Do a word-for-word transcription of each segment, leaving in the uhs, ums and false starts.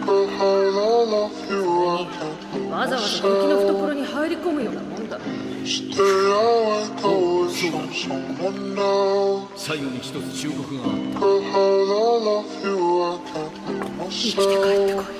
わざわざ敵の懐に入り込むようなもんだ。 最後に一つ忠告があった。 生きて帰ってこい。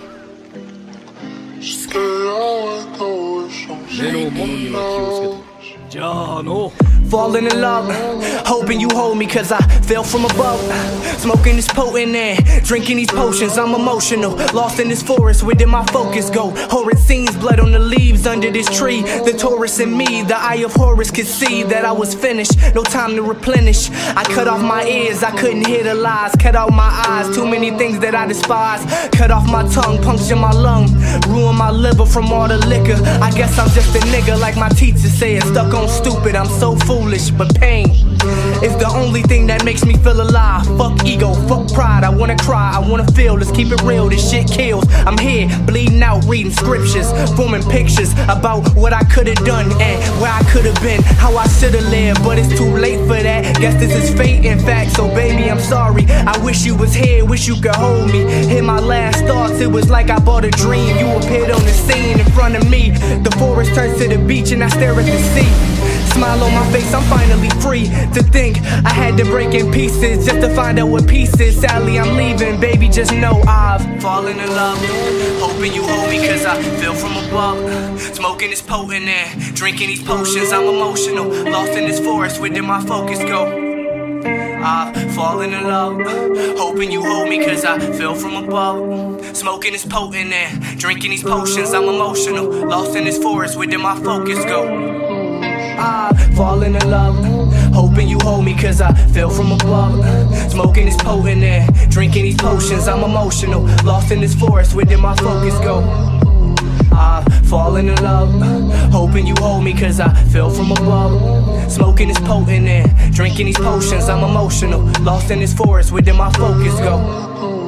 目の物には気をつけて。じゃあの Falling in love, hoping you hold me cause I fell from above. Smoking this potent and drinking these potions. I'm emotional, lost in this forest, where did my focus go? Horrid scenes, blood on the leaves under this tree. The Taurus in me, the eye of Horus could see that I was finished, no time to replenish. I cut off my ears, I couldn't hear the lies. Cut out my eyes, too many things that I despise. Cut off my tongue, puncture my lung. Ruin my liver from all the liquor. I guess I'm just a nigga like my teacher said. Stuck on stupid, I'm so foolish, but pain is the only thing that makes me feel alive. Fuck ego, fuck pride, I wanna cry, I wanna feel. Let's keep it real, this shit kills. I'm here, bleeding out, reading scriptures, forming pictures about what I could've done and where I could've been, how I should've lived, but it's too late for that. Guess this is fate, in fact, so baby, I'm sorry. I wish you was here, wish you could hold me. In my last thoughts, it was like I bought a dream. You appeared on the scene in front of me. The forest turns to the beach and I stare at the sea. Smile on my face, I'm finally free to think I had to break in pieces just to find out what pieces. Sadly, I'm leaving, baby, just know I've fallen in love. Hoping you hold me cause I fell from above. Smoking this potent and drinking these potions. I'm emotional, lost in this forest, where did my focus go? I've fallen in love, hoping you hold me cause I fell from above. Smoking this potent and drinking these potions. I'm emotional, lost in this forest, where did my focus go? I've fallen in love, hoping you hold me cause I fell from above. Smoking this potent and drinking these potions. I'm emotional, lost in this forest, where did my focus go? I've fallen in love, hoping you hold me cause I fell from above. Smoking this potent and drinking these potions. I'm emotional, lost in this forest, where did my focus go?